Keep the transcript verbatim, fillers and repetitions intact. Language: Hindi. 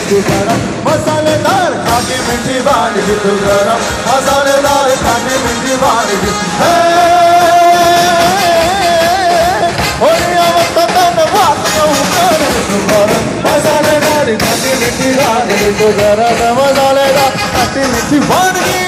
तू गरम मसालेदार खाटी मीठी वानगी तू गरम मसालेदार खाटी मीठी वानगी मसालेदार खाटी मीठी वानगी तू गरम मसालेदार खाटी मीठी वानगी